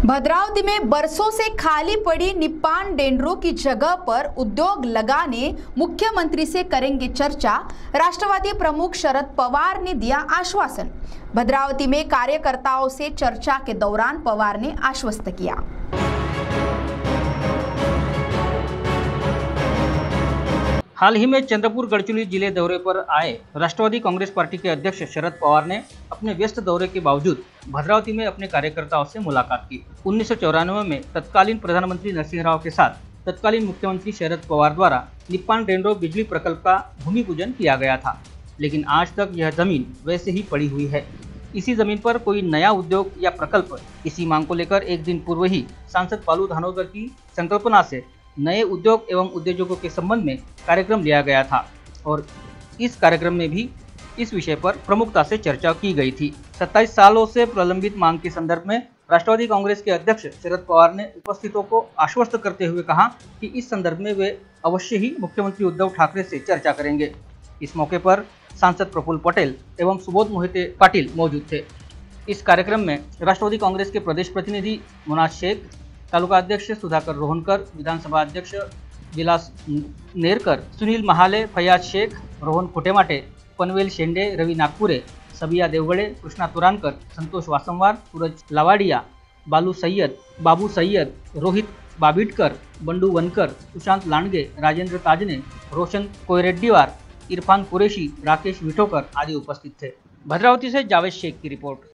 भद्रावती में बरसों से खाली पड़ी निप्पान डेनरो की जगह पर उद्योग लगाने मुख्यमंत्री से करेंगे चर्चा। राष्ट्रवादी प्रमुख शरद पवार ने दिया आश्वासन। भद्रावती में कार्यकर्ताओं से चर्चा के दौरान पवार ने आश्वस्त किया। हाल ही में चंद्रपुर गढ़चिरौली जिले दौरे पर आए राष्ट्रवादी कांग्रेस पार्टी के अध्यक्ष शरद पवार ने अपने व्यस्त दौरे के बावजूद भद्रावती में अपने कार्यकर्ताओं से मुलाकात की। 1994 में तत्कालीन प्रधानमंत्री नरसिंह राव के साथ तत्कालीन मुख्यमंत्री शरद पवार द्वारा निप्पान डेनरो बिजली प्रकल्प का भूमि पूजन किया गया था, लेकिन आज तक यह जमीन वैसे ही पड़ी हुई है। इसी जमीन पर कोई नया उद्योग या प्रकल्प, इसी मांग को लेकर एक दिन पूर्व ही सांसद बालू धानोदर की संकल्पना से नए उद्योग एवं उद्योजकों के संबंध में कार्यक्रम लिया गया था और इस कार्यक्रम में भी इस विषय पर प्रमुखता से चर्चा की गई थी। 27 सालों से प्रलंबित मांग के संदर्भ में राष्ट्रवादी कांग्रेस के अध्यक्ष शरद पवार ने उपस्थितों को आश्वस्त करते हुए कहा कि इस संदर्भ में वे अवश्य ही मुख्यमंत्री उद्धव ठाकरे से चर्चा करेंगे। इस मौके पर सांसद प्रफुल्ल पटेल एवं सुबोध मोहिते पाटिल मौजूद थे। इस कार्यक्रम में राष्ट्रवादी कांग्रेस के प्रदेश प्रतिनिधि मुनाज शेख, तालुका अध्यक्ष सुधाकर रोहनकर, विधानसभा अध्यक्ष विलास नेरकर, सुनील महाले, फयाज शेख, रोहन खोटेमाटे, पनवेल शेंडे, रवि नागपुरे, सबिया देवगड़े, कृष्णा तुरानकर, संतोष वासमवार, सूरज लावाडिया, बालू सैयद, बाबू सैयद, रोहित बाबिटकर, बंडू वनकर, सुशांत लांडगे, राजेंद्र ताजने, रोशन कोयरेड्डीवार, इरफान कुरेशी, राकेश विठोकर आदि उपस्थित थे। भद्रावती से जावेद शेख की रिपोर्ट।